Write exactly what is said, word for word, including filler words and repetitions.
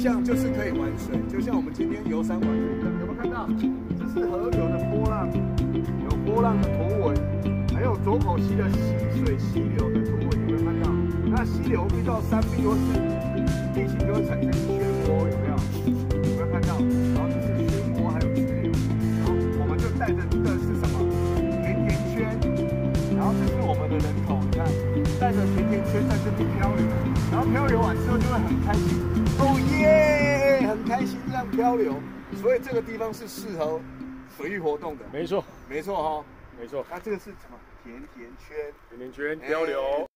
象就是可以玩水，就像我们今天游山玩水一样。有没有看到？这是河流的波浪，有波浪的图文，还有左口溪的溪水溪流的图文，有没有看到？那溪流遇到山壁或是地形就会产生漩涡，有没有？有没有看到？然后这是漩涡，还有支流。然后我们就带着这个是什么？甜甜圈。然后这是我们的人头，你看，带着甜甜圈在这边漂流，然后漂流完之后就会很开心，哦耶，很开心这样漂流。所以这个地方是适合水域活动的。 没错， 没错哈、哦， 没错。 那这个是什么？甜甜圈， 甜甜圈漂流。